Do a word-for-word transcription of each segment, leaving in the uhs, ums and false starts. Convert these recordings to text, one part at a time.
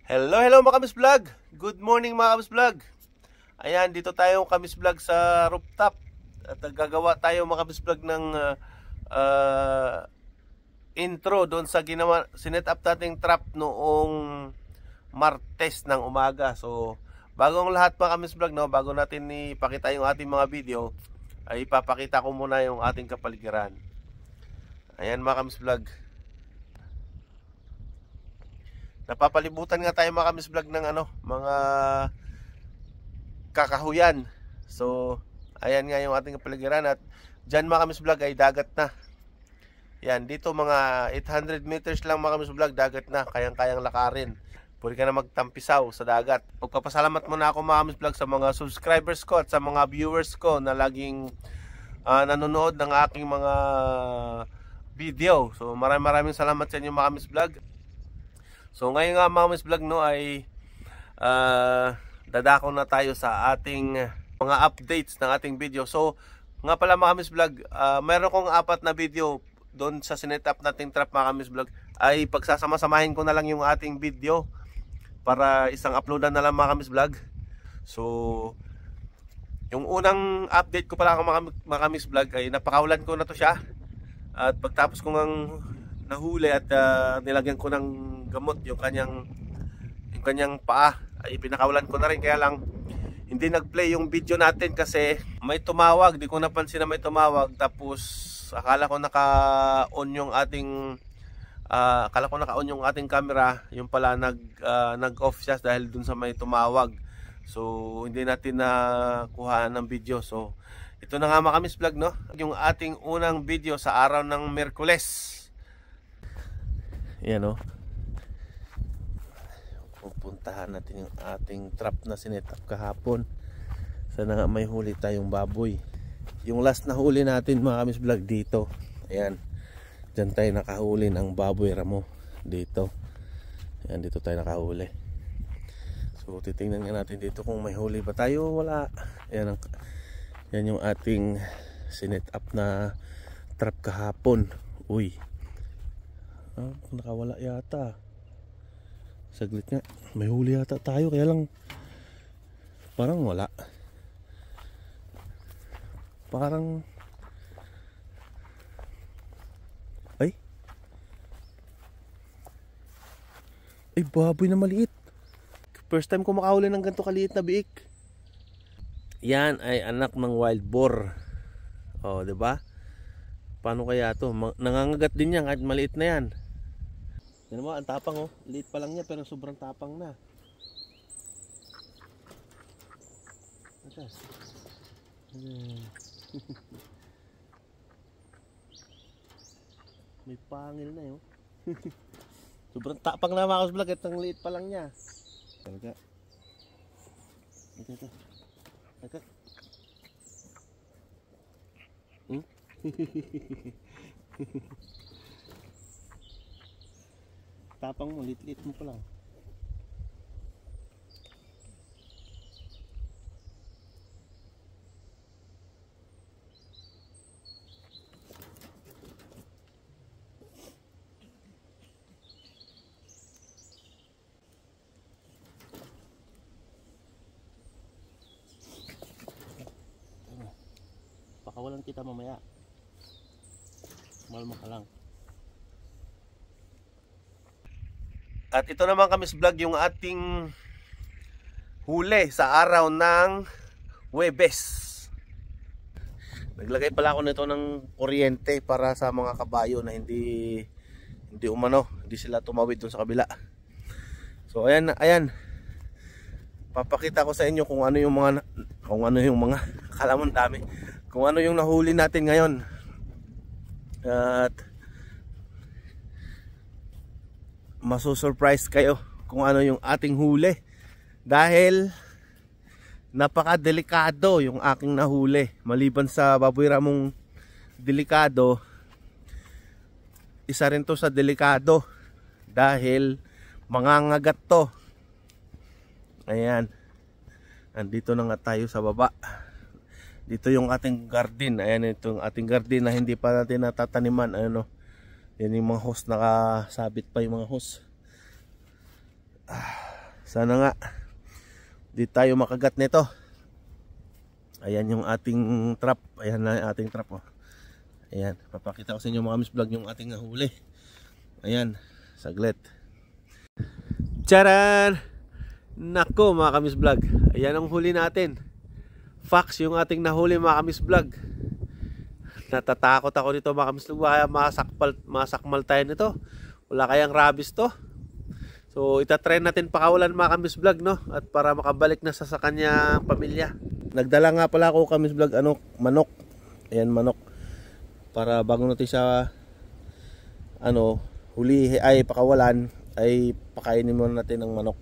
Hello, hello mga Kamis Vlog. Good morning mga Kamis Vlog. Ayan, dito tayo Kamis Vlog sa rooftop. At gagawa tayo mga Kamis Vlog ng uh, uh, intro doon sa ginawa, sinet up nating trap noong Martes ng umaga. So, bagong lahat mga Kamis Vlog, no? Bago natin ipakita yung ating mga video, ay ipapakita ko muna yung ating kapaligiran. Ayan mga Kamis Vlog. Napapalibutan nga tayo mga Kamis Vlog ng ano, mga kakahuyan. So, ayan nga yung ating kapaligiran. At dyan mga Kamis Vlog ay dagat na. Yan, dito mga eight hundred meters lang mga Kamis Vlog, dagat na, kayang-kayang lakarin. Pwede ka na magtampisaw sa dagat. Magpapasalamat muna ako mga Kamis Vlog sa mga subscribers ko at sa mga viewers ko na laging uh, nanonood ng aking mga video. So, maraming maraming salamat sa inyo mga Kamis Vlog. So ngayon nga mga Kamis Vlog, no, ay uh, dadako na tayo sa ating mga updates ng ating video. So nga pala mga Kamis Vlog, uh, meron kong apat na video doon sa sinet-up nating trap mga Kamis Vlog. Ay pagsasama-samahin ko na lang yung ating video para isang uploadan na lang mga Kamis Vlog. So yung unang update ko pala mga Kamis Vlog ay napakawalan ko na to siya. At pagtapos ko ngang nahuli at uh, nilagyan ko ng gamot yung kanyang yung kanyang paa, ay pinakawalan ko na rin, kaya lang hindi nag-play yung video natin kasi may tumawag, di ko napansin na may tumawag, tapos akala ko naka-on yung ating uh, akala ko naka-on yung ating camera, yung pala nag uh, nag-off siya dahil dun sa may tumawag. So hindi natin nakuha ng video. So ito na nga mga Kamis Vlog, no, yung ating unang video sa araw ng Miyerkules. Yan, no, pupuntahan natin yung ating trap na sinetap kahapon. Sana nga may huli tayong baboy. Yung last na huli natin mga Kamis Vlog dito. Ayan, dyan tayo nakahuli ng baboy ramo. Dito. Ayan, dito tayo nakahuli. So titingnan nga natin dito kung may huli ba tayo. Wala. Ayan, ang, yan yung ating sinetap na trap kahapon. Uy, ah, nakawala yata. Saglit nga, may huli yata tayo, kaya lang parang wala. Parang ay ay baboy na maliit. First time ko makahuli ng ganito kaliit na biik. Yan ay anak ng wild boar. Oh, 'di ba? Paano kaya to? Nangangagat din yan kahit maliit na yan. Yan mo, ang tapang, oh. Liit pa lang niya pero sobrang tapang na. May pangil na yun. Sobrang tapang na mga Kamis Vlog, itong liit pa lang niya. Talaga. Ito, ito. Ito. Hmm? Tapang mo, lit-lit mo pa lang. Pakawalan kita mamaya. Malma ka lang. At ito naman Kamis Vlog yung ating huli sa araw ng Huwebes. Naglagay pala ako nito ng kuryente para sa mga kabayo na hindi hindi umano, hindi sila tumawid doon sa kabila. So ayan, ayan. Papakita ko sa inyo kung ano yung mga kung ano yung mga akala mo dami. Kung ano yung nahuli natin ngayon. At masusurprise kayo kung ano yung ating huli dahil napakadelikado yung aking nahuli. Maliban sa baboy ramong delikado, isa rin to sa delikado dahil mangangagat to. Ayan, andito na nga tayo sa baba. Dito yung ating garden. Ayan, ito yung ating garden na hindi pa natin natataniman. Ano, yan yung mga hose, nakasabit pa yung mga hose. Ah. Sana nga di tayo makagat nito. Ayan yung ating trap. Ayan na yung ating trap, oh. Ayan, papakita ko sa inyo mga Miss Vlog yung ating nahuli. Ayan, saglit. Charan! Nako mga Miss Vlog, ayan ang huli natin. Fox yung ating nahuli mga Miss Vlog. Natatakot ako nito mga Miss Vlog, kaya masakmal, masakmal tayo nito. Wala kayang rabies to. So itatry natin pakawalan mga Miss Vlog, no? At para makabalik na sa, sa kanyang pamilya. Nagdala nga pala ako Miss Vlog, ano, manok. Ayan, manok. Para bago natin siya ano, huli ay pakawalan, ay pakainin muna natin ng manok.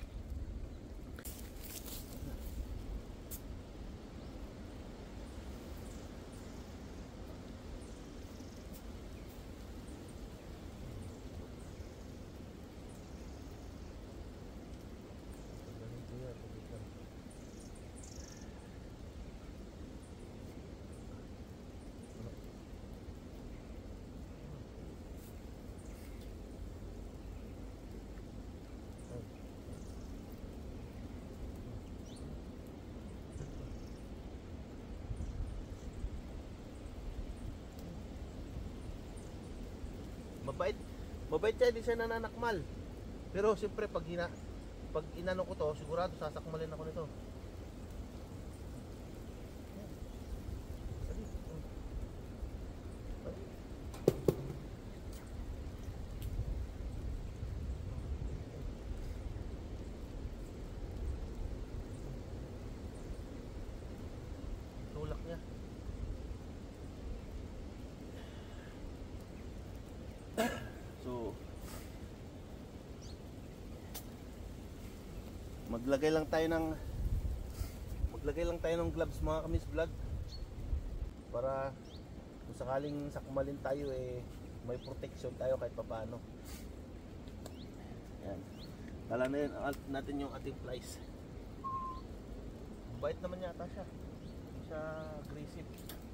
Mabait, mabait siya, hindi siya nananakmal. Pero siyempre pag hina, pag inano ko to, sigurado sasakmalin ako nito. Tulak niya. So maglagay lang tayo ng maglagay lang tayo ng gloves mga Miss Vlog, para kung sakaling sakmalin tayo eh may protection tayo kahit papaano. Yan. Dala na yun natin yung ating flies. Bait naman yata siya. Hindi siya aggressive.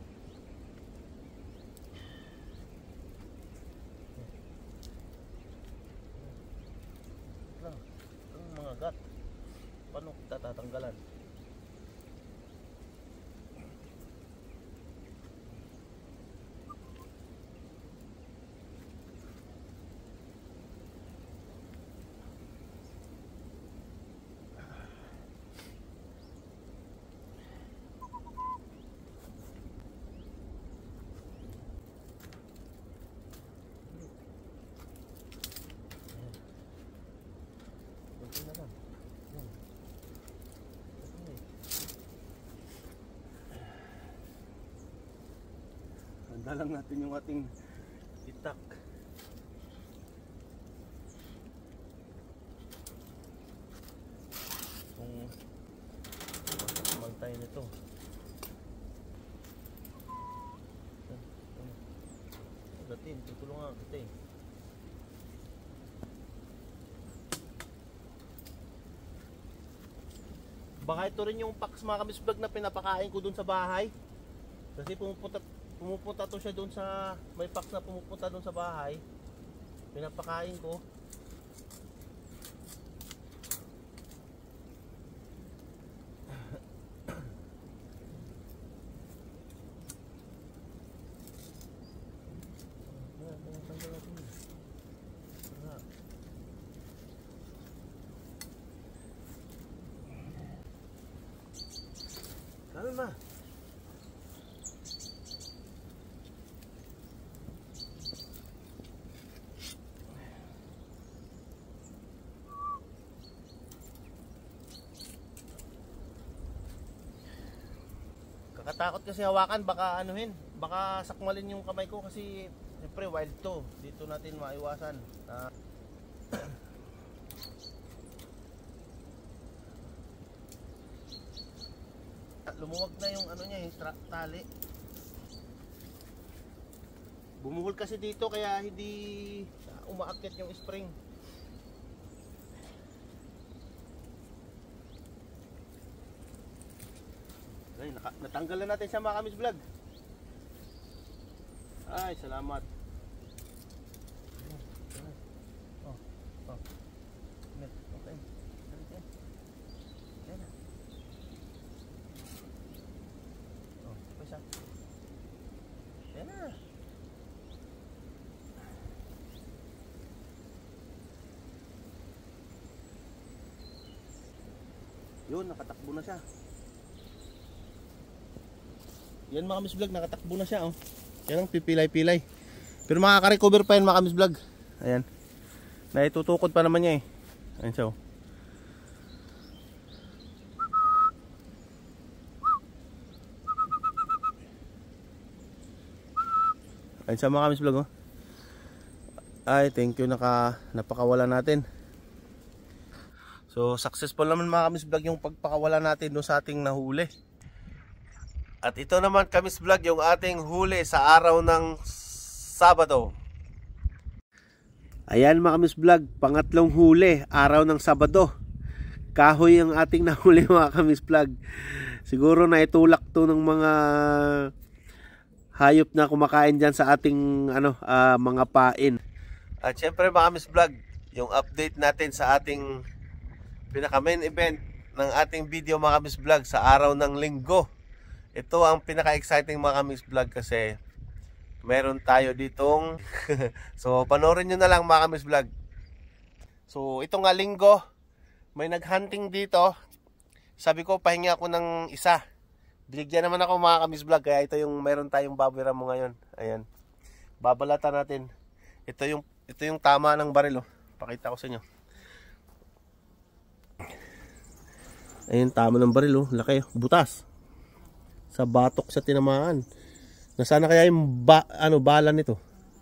Lang, ang mga gat. Paano kita tatanggalan? Handa lang natin yung ating itak. Kung masakmal tayo nito. Datin, tutulungan kita eh. Baka ito rin yung Fox mga Miss Vlog na pinapakain ko dun sa bahay. Kasi pumupunta pumupunta to siya dun sa may Fox na pumupunta dun sa bahay. Pinapakain ko. Kalma. Kakatakot kasi hawakan, baka anuhin, baka sakmalin yung kamay ko kasi siyempre wild to. Dito natin maiwasan. Uh, lumuwag na yung ano niya, yung tali. Bumuhol kasi dito kaya hindi umaakyat yung spring. Ay, naka, natanggal na natin siya mga Miss Vlog. Ay, salamat. Oh, oh. Okay. Yun, nakatakbo na siya. Yan mga Kamis Vlog, nakatakbo na siya oh. Yan ang pipilay-pilay. Pero makaka-recover pa yan mga Kamis Vlog. Ayan. Naitutukod pa naman niya eh. Ayan siya oh. Ayan siya mga Kamis Vlog oh. Ay, thank you, naka, napakawala natin. So, successful naman mga Kamis Vlog yung pagpakawala natin doon sa ating nahuli. At ito naman Kamis Vlog yung ating huli sa araw ng Sabado. Ayan mga Kamis Vlog, pangatlong huli, araw ng Sabado. Kahoy ang ating nahuli mga Kamis Vlog. Siguro na itulak to ng mga hayop na kumakain dyan sa ating ano, uh, mga pain. At syempre mga Kamis Vlog, yung update natin sa ating pinaka main event ng ating video mga Kamis Vlog sa araw ng Linggo. Ito ang pinaka exciting mga Kamis Vlog kasi meron tayo ditong so panoorin nyo na lang mga Kamis Vlog. So ito nga Linggo, may naghunting dito. Sabi ko pahingi ako ng isa. Binigyan naman ako mga Kamis Vlog, kaya ito yung meron tayong baboy ramo ngayon. Ayan, babalatan natin. Ito yung ito yung tama ng baril oh. Pakita ko sa inyo. Ayun, tama ng baril oh. Laki, butas. Sa batok sa tinamaan. Nasana kaya yung ba, ano, bala nito.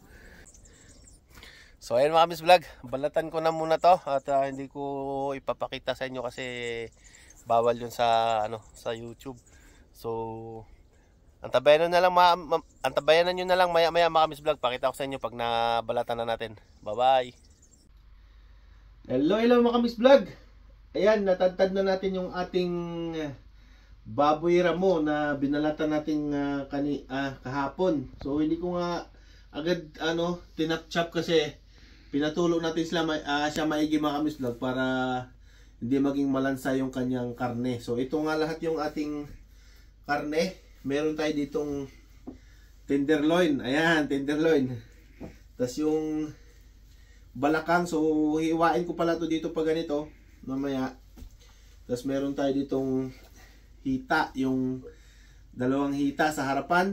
So ayun mga Kamis Vlog, balatan ko na muna to. At uh, hindi ko ipapakita sa inyo kasi bawal yun sa ano, sa YouTube. So antabayanan na lang ma, ma, antabayanan nyo na lang maya maya mga Kamis Vlog. Pakita ko sa inyo pag nabalatan na natin. Bye bye. Hello hello mga Kamis Vlog. Ayan, natantad na natin yung ating baboy ramo na binalatan natin uh, kani uh, kahapon. So hindi ko nga agad ano tinap-chop kasi pinatulo natin sila uh, siya maigi mga Kamis Vlog para hindi maging malansa yung kanyang karne. So ito nga lahat yung ating karne. Meron tayo ditong tenderloin. Ayan, tenderloin. Tapos yung balakang. So hiwain ko pala to dito pag ganito mamaya. Tapos meron tayo ditong hita, yung dalawang hita sa harapan.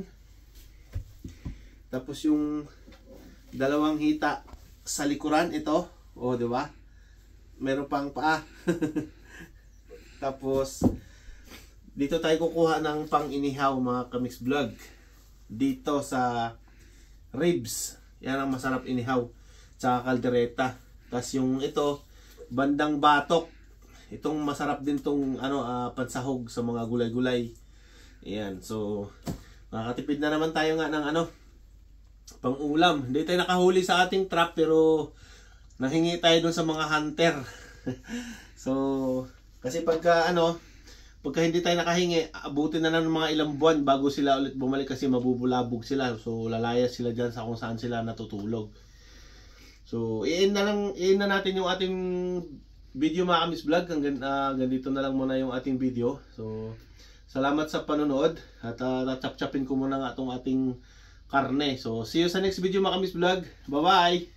Tapos yung dalawang hita sa likuran, ito. O, di ba? Meron pang paa. Tapos dito tayo kukuha ng pang-inihaw mga Kamis Vlog. Dito sa ribs. Yan ang masarap inihaw. Tsaka kaldereta. Tapos yung ito, bandang batok. Itong masarap din tong ano, uh, pansahog sa mga gulay-gulay. Ayan. So, makakatipid na naman tayo nga ng ano, pang-ulam. Hindi tayo nakahuli sa ating trap pero nahingi tayo dun sa mga hunter. So, kasi pagka ano, pagka hindi tayo nakahingi, abutin na ng mga ilang buwan bago sila ulit bumalik kasi mabubulabog sila. So lalayas sila dyan sa kung saan sila natutulog. So i-end na lang, i-end na natin yung ating video mga Kamis Vlog. Hanggang uh, ganito na lang muna yung ating video. So salamat sa panonood at uh, natap-chapin ko muna nga itong ating karne. So see you sa next video mga Kamis Vlog. Bye bye!